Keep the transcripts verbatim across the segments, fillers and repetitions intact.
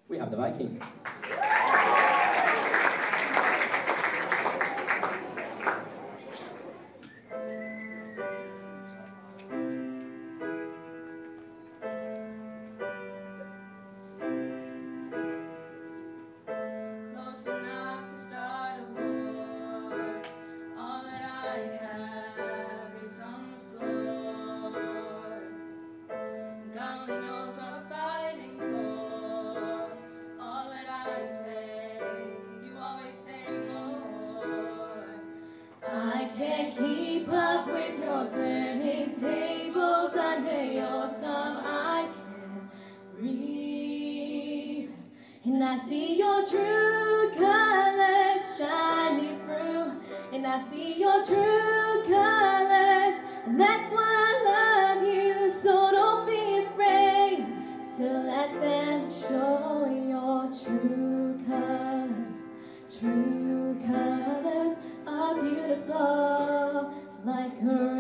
we have the Vikings. Can't keep up with your turning tables under your thumb. I can breathe, and I see your true colors shining through, and I see your true colors, and that's why I love you. So don't be afraid to let them show your true colors. True colors are beautiful like a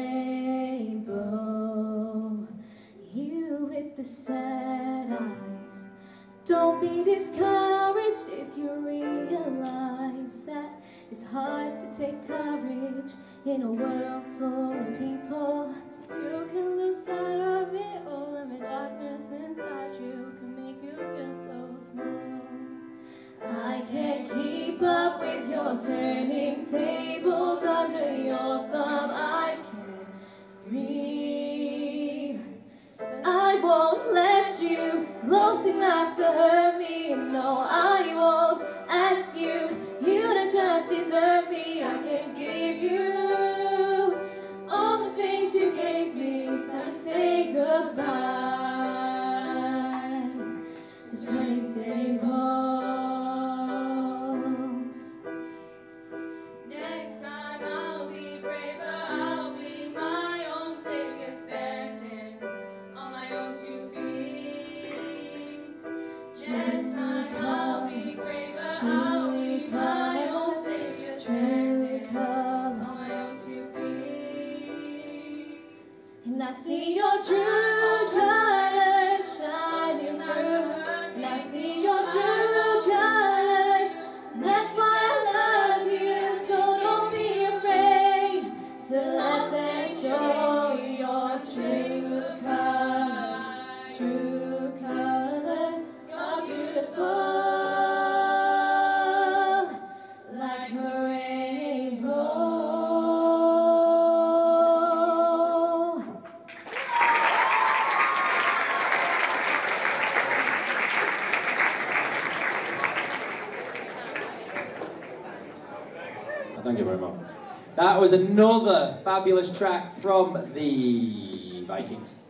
rainbow. You with the sad eyes, don't be discouraged if you realize that it's hard to take courage in a world full of people. You can lose sight of it all, and the darkness inside you can make you feel so small. I can't keep up with your turning tables under your thumb. I can't breathe. I won't let you close enough to hurt me. No, I won't ask you. You don't just deserve me. I can't give you all the things you gave me. It's time to say goodbye to turning tables. And I see your true colors shining through, and I see your true colors, and that's why I love you. So don't be afraid to let them show your true colors. True colors are beautiful like a rainbow. Thank you very much. That was another fabulous track from the Vikings.